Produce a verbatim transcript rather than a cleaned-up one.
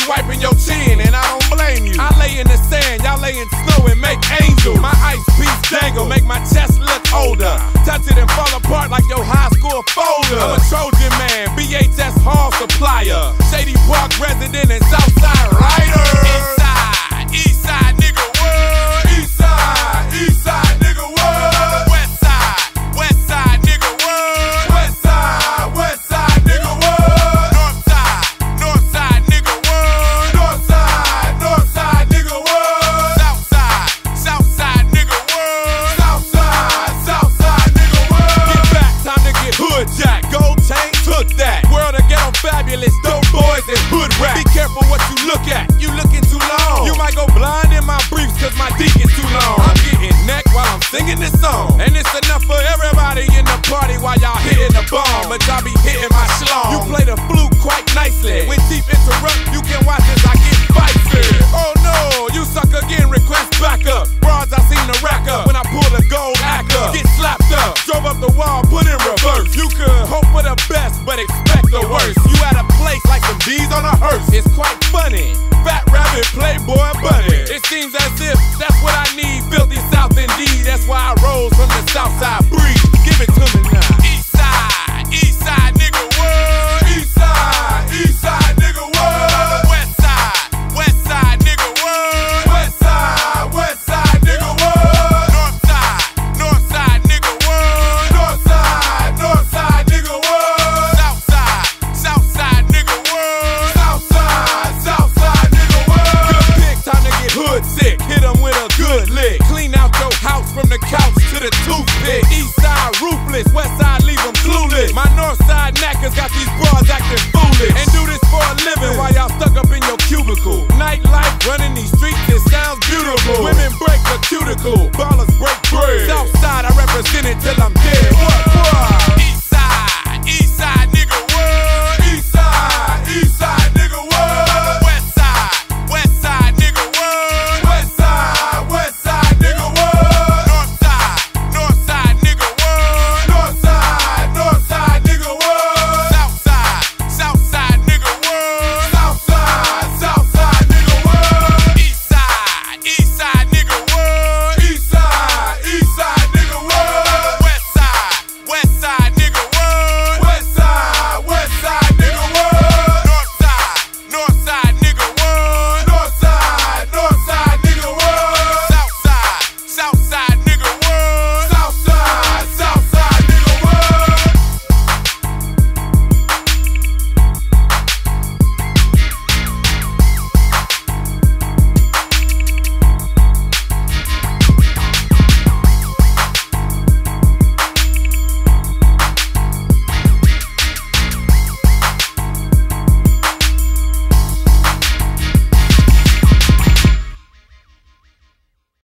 wiping your chin, and I don't blame you. I lay in the sand, y'all lay in snow and make angels. My ice piece dangle, make my chest look older. Touch it and fall apart like your high school folder. I'm a Trojan man, B H S Hall supplier, Shady Park resident and Southside rider. Eastside, Eastside nigga what? Eastside, Eastside nigga what? Westside, Westside nigga what? Westside, Westside nigga what? Northside, Northside nigga what? Northside, Northside nigga what? Southside, Southside nigga what? Southside, Southside nigga what? Get back, time to get hood jack. Gold chain took that. World of ghetto fabulous, dope boys and hood rap. Be careful what you look at, you looking too long. You might go blind in my briefs cause my dick is too long. I'm getting neck while I'm singing this song, and it's enough for everybody in the party while y'all hitting the bomb. But y'all be hitting my schlong. You play the flute quite nicely. When deep interrupt, you can watch as I get spicy. Oh no, you suck again, request backup. Broads I seem to rack up when I pull a gold actor. Get slapped up, drove up the wall, put in reverse. You could hope for the best, but expect the worst. You at a place like some D's on a hearse. It's quite funny. Fat rabbit, playboy bunny. It seems as if that's what I need. Filthy South indeed. That's why I rose from the Southside breeze. Give it to me now. Eastside, Eastside nigga what? Eastside, Eastside nigga what? Westside, Westside nigga what? Westside, Westside nigga what? Northside, Northside nigga what? Northside, Northside nigga what? Southside, Southside nigga what? Southside, Southside nigga what? Good pick, time to get hood sick. Hit 'em with a good lick. Clean out your house from the couch to the toothpick. Eastside ruthless, Westside leave 'em clueless. My Northside knackers got these bras acting foolish. And do this for a living while y'all stuck up in your cubicle. Nightlife running these streets, it sounds beautiful. Women break the cuticle, ballers break bread. Southside, I represent it till I'm dead.